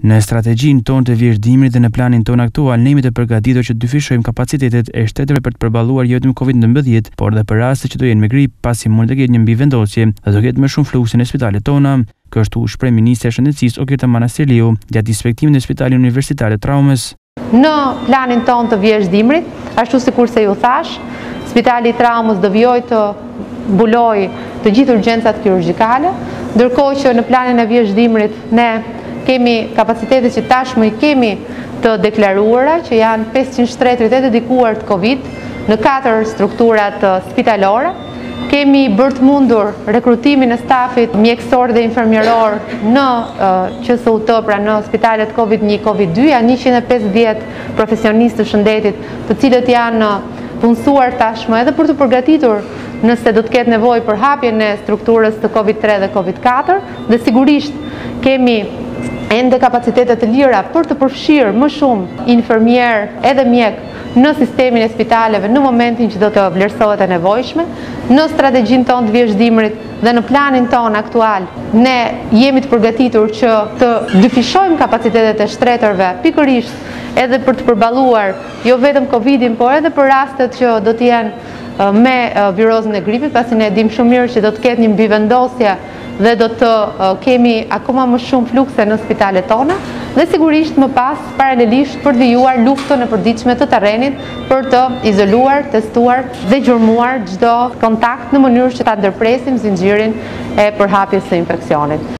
Në strategjinë tonë të vazhdimit dhe në planin tonë aktual, ne jemi të përgatitur që të dyfishojmë kapacitetet e shtetërve për të përballuar jo vetëm COVID-19, por edhe për raste që do jenë me grip, pasi mund të ketë një mbivendosje dhe do ketë më shumë flukse në spitalet tona. Kështu shpreh ministri i Shëndetësisë Okirta Manastirliu gjatë inspektimit në Spitalin Universitar të Traumës. Në planin tonë të vazhdimit, ashtu sikurse ju thash, Spitali i Traumës do vijojë të mbulojë të gjithë urgjencat kirurgjikale, ndërkohë që në planin e vazhdimit ne kemi kapacitetet që tashmë i kemi të deklaruara, që janë 500 shtretërit e dedikuar të Covid në 4 strukturat spitalore. Kemi bërë të mundur rekrutimin e stafit mjekësor dhe infermieror në QSUT, pra në spitalet Covid-1, Covid-2, janë 150 profesionistë të shëndetit, të cilët janë punësuar tashmë edhe për të përgatitur nëse do të ketë nevojë për hapjen e strukturës të Covid-3 dhe Covid-4, dhe sigurisht kemi ende kapacitetet të lira për të përfshirë më shumë infermier edhe mjek në sistemin e spitaleve në momentin që do të vlerësohet e nevojshme. Në strategjinë tonë të vazhdimit dhe në planin tonë aktual, ne jemi të përgatitur që të dyfishojmë kapacitetet e shtretërve pikërisht edhe për të përballuar jo vetëm Covidin, por edhe për rastet që do të jenë me virozën e gripit, pasi ne dim shumë mirë që do të ketë një mbivendosje dhe do të kemi akoma më shumë flukse në spitalet tona, dhe sigurisht më pas paralelisht për të vijuar luftën e përditshme të terrenit për të izoluar, testuar dhe gjurmuar çdo kontakt në mënyrë që ta ndërpresim zinxhirin e përhapjes së infeksionit.